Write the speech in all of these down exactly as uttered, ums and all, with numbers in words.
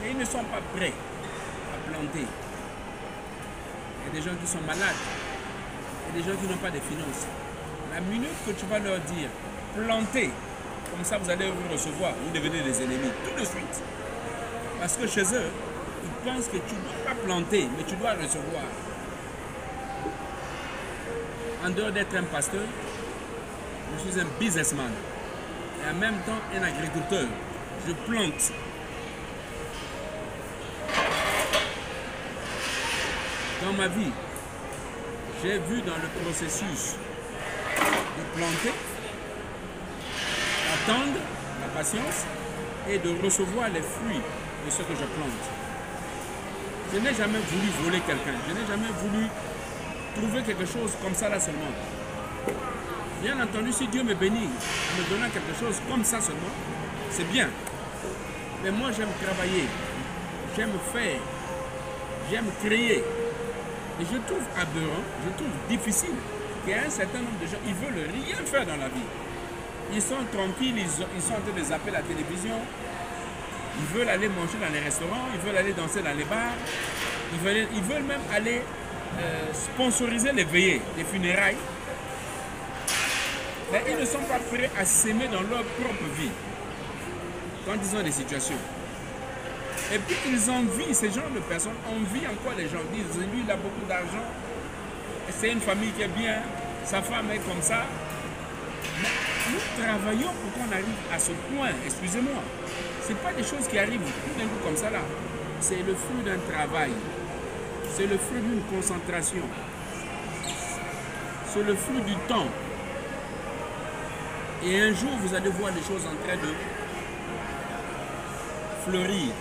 Et ils ne sont pas prêts à planter. Il y a des gens qui sont malades. Il y a des gens qui n'ont pas de finances. La minute que tu vas leur dire, plantez, comme ça vous allez vous recevoir, vous devenez des ennemis, tout de suite. Parce que chez eux, ils pensent que tu ne dois pas planter, mais tu dois recevoir. En dehors d'être un pasteur, je suis un businessman. Et en même temps, un agriculteur. Je plante. Dans ma vie, j'ai vu dans le processus de planter, d'attendre la patience et de recevoir les fruits de ce que je plante. Je n'ai jamais voulu voler quelqu'un. Je n'ai jamais voulu trouver quelque chose comme ça là seulement. Bien entendu, si Dieu me bénit en me donnant quelque chose comme ça seulement, c'est bien. Mais moi, j'aime travailler, j'aime faire, j'aime créer. Et je trouve aberrant, je trouve difficile qu'il y ait un certain nombre de gens, ils ne veulent rien faire dans la vie. Ils sont tranquilles, ils, ils sont en train de zapper la télévision, ils veulent aller manger dans les restaurants, ils veulent aller danser dans les bars, ils veulent, ils veulent même aller euh, sponsoriser les veillées, les funérailles. Mais ils ne sont pas prêts à s'aimer dans leur propre vie quand ils ont des situations. Et puis ils envient, ces genres de personnes envient encore les gens. Ils disent, lui il a beaucoup d'argent, c'est une famille qui est bien, sa femme est comme ça. Mais nous travaillons pour qu'on arrive à ce point, excusez-moi. Ce n'est pas des choses qui arrivent tout d'un coup comme ça là. C'est le fruit d'un travail. C'est le fruit d'une concentration. C'est le fruit du temps. Et un jour, vous allez voir les choses en train de fleurir.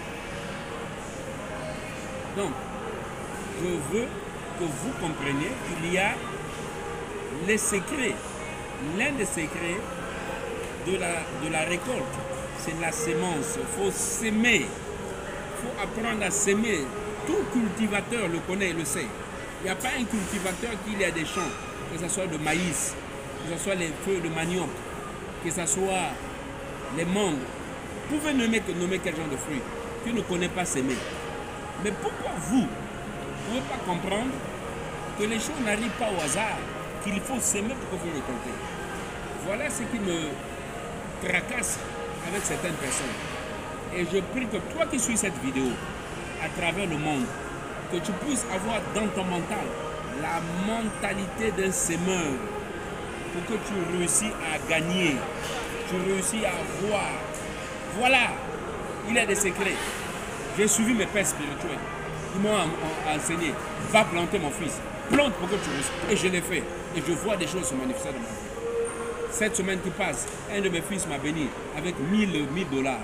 Donc, je veux que vous compreniez qu'il y a les secrets. L'un des secrets de la, de la récolte, c'est la sémence. Il faut s'aimer. Il faut apprendre à s'aimer. Tout cultivateur le connaît et le sait. Il n'y a pas un cultivateur qui a des champs, que ce soit le maïs, que ce soit les feuilles de manioc, que ce soit les mangues. Vous pouvez nommer, nommer quel genre de fruits qui ne connaît pas s'aimer. Mais pourquoi vous ne pouvez pas comprendre que les choses n'arrivent pas au hasard, qu'il faut s'aimer pour que vous récoltez? Voilà ce qui me tracasse avec certaines personnes. Et je prie que toi qui suis cette vidéo, à travers le monde, que tu puisses avoir dans ton mental la mentalité d'un semeur pour que tu réussisses à gagner, tu réussis à voir. Voilà, il y a des secrets. J'ai suivi mes pères spirituels. Ils m'ont enseigné, va planter mon fils, plante pour que tu réussisses. Et je l'ai fait. Et je vois des choses se manifester dans ma vie. Cette semaine qui passe, un de mes fils m'a béni avec mille dollars.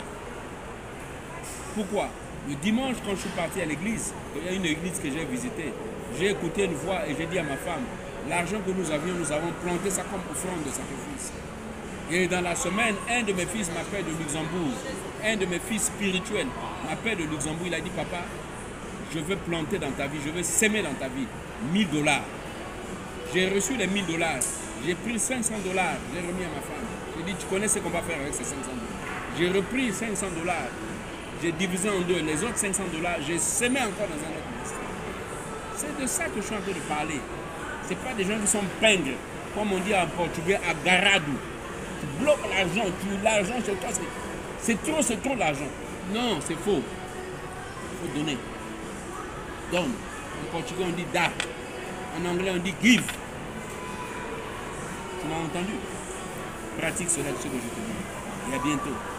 Pourquoi? Le dimanche, quand je suis parti à l'église, il y a une église que j'ai visitée, j'ai écouté une voix et j'ai dit à ma femme, l'argent que nous avions, nous avons planté ça comme offrande de sacrifice. Et dans la semaine, un de mes fils m'appelle de Luxembourg, un de mes fils spirituels m'appelle de Luxembourg, il a dit, papa, je veux planter dans ta vie, je veux s'aimer dans ta vie, mille dollars. J'ai reçu les mille dollars, j'ai pris cinq cents dollars, j'ai remis à ma femme. J'ai dit, tu connais ce qu'on va faire avec ces cinq cents dollars. J'ai repris cinq cents dollars. J'ai divisé en deux, les autres cinq cents dollars, j'ai semé encore dans un autre ministère. C'est de ça que je suis en train de parler. Ce n'est pas des gens qui sont pingres, comme on dit en portugais, agarrado. Tu bloques l'argent, tu l'argent sur toi, c'est trop, c'est trop l'argent. Non, c'est faux. Il faut donner. Donne. En portugais, on dit da. En anglais, on dit give. Tu m'as entendu? Pratique cela, ce que je te dis. Et à bientôt.